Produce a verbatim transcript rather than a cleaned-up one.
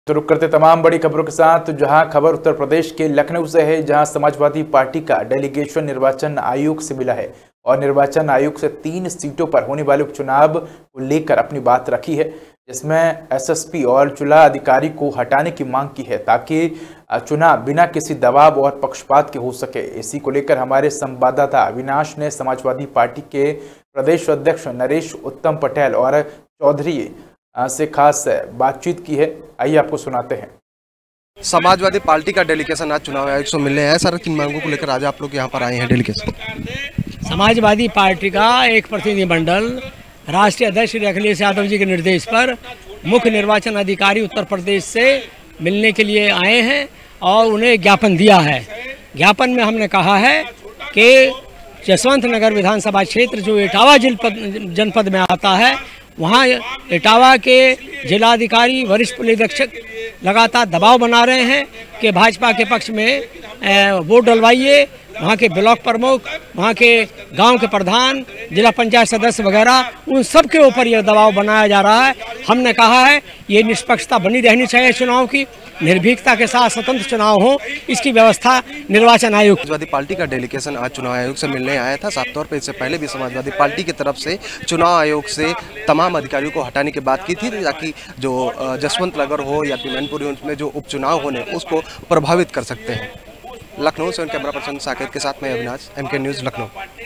तो रुक करते तमाम बड़ी खबरों के साथ, जहां खबर उत्तर प्रदेश के लखनऊ से है, जहां समाजवादी पार्टी का डेलीगेशन निर्वाचन आयोग से मिला है और निर्वाचन आयोग से तीन सीटों पर होने वाले उपचुनाव को लेकर अपनी बात रखी है, जिसमें एसएसपी और चुनाव अधिकारी को हटाने की मांग की है ताकि चुनाव बिना किसी दबाव और पक्षपात के हो सके। इसी को लेकर हमारे संवाददाता अविनाश ने समाजवादी पार्टी के प्रदेश अध्यक्ष नरेश उत्तम पटेल और चौधरी से खास बातचीत की है। आइए आपको सुनाते हैं। समाजवादी पार्टी का डेलीगेशन आज चुनाव आयोग से मिलने हैं। सर, किन मांगों को लेकर आज आप लोग यहाँ पर आए हैं डेलीगेशन? समाजवादी पार्टी का एक प्रतिनिधिमंडल राष्ट्रीय अध्यक्ष श्री अखिलेश यादव जी के निर्देश पर मुख्य निर्वाचन अधिकारी उत्तर प्रदेश से मिलने के लिए आए हैं और उन्हें ज्ञापन दिया है। ज्ञापन में हमने कहा है कि जसवंत नगर विधानसभा क्षेत्र जो इटावा जनपद में आता है, वहाँ इटावा के जिलाधिकारी वरिष्ठ पुलिस अधीक्षक लगातार दबाव बना रहे हैं कि भाजपा के पक्ष में वोट डलवाइए। वहाँ के ब्लॉक प्रमुख, वहाँ के गांव के प्रधान, जिला पंचायत सदस्य वगैरह, उन सब के ऊपर यह दबाव बनाया जा रहा है। हमने कहा है ये निष्पक्षता बनी रहनी चाहिए, चुनाव की निर्भीकता के साथ स्वतंत्र चुनाव हो, इसकी व्यवस्था निर्वाचन आयोग। समाजवादी पार्टी का डेलीगेशन आज चुनाव आयोग से मिलने आया था। साफ तौर पर इससे पहले भी समाजवादी पार्टी की तरफ से चुनाव आयोग से तमाम अधिकारियों को हटाने की बात की थी ताकि जो जसवंत नगर हो या मैनपुरी, उनमें जो उपचुनाव होने उसको प्रभावित कर सकते हैं। लखनऊ से कैमरा पर्सन साकेत के साथ में Avinash, M K news Lucknow.